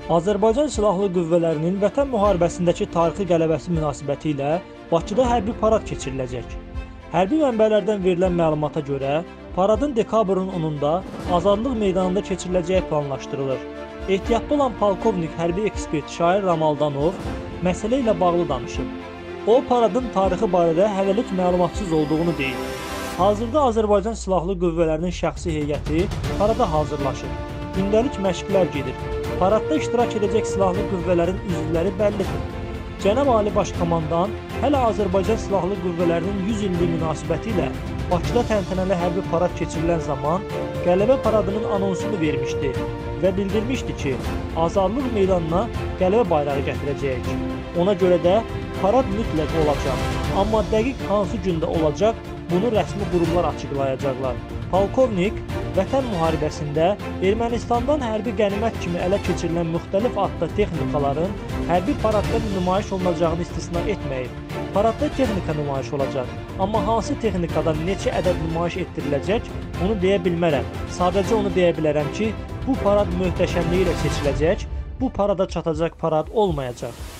Azərbaycan Silahlı Qüvvələrinin Vətən müharibəsindəki tarixi qələbəsi münasibətilə Bakıda hərbi parad keçiriləcək. Hərbi mənbələrdən verilən məlumata görə, paradın dekabrın 10-da Azadlıq meydanında keçiriləcəyi planlaşdırılır. Ehtiyatda olan polkovnik hərbi ekspert Şair Ramaldanov məsələ ilə bağlı danışıb. O, paradın tarixi barədə hələlik məlumatsız olduğunu deyib. Hazırda Azərbaycan Silahlı Qüvvələrinin şəxsi heyəti parada hazırlaşır. Gündəlik məşqlər gedir. Paradda iştirak edəcək silahlı qüvvələrin üzvləri bəllidir. Cənab Ali Başkomandan hələ Azərbaycan Silahlı Qüvvələrinin 100 illiyi münasibəti ilə Bakıda təntənəli hərbi parad keçirilən zaman qələbə paradının anonsunu vermişdi və bildirmişdi ki, Azadlıq meydanına qələbə bayrağı gətirəcəyik. Ona görə də parad mütləq olacaq. Amma dəqiq hansı gündə olacaq, bunu rəsmi qurumlar açıqlayacaqlar. Polkovnik Vətən müharibəsində Ermənistandan hərbi qənimət kimi ələ keçirilən müxtəlif adda texnikaların hərbi paradda nümayiş olunacağını istisna etməyib. Paradda texnika nümayiş olacaq, amma hansı texnikadan neçə ədəd nümayiş etdiriləcək, bunu deyə bilmərəm. Sadəcə onu deyə bilərəm ki, bu parad möhtəşəmliyi ilə keçiriləcək, bu parada çatacaq parad olmayacaq.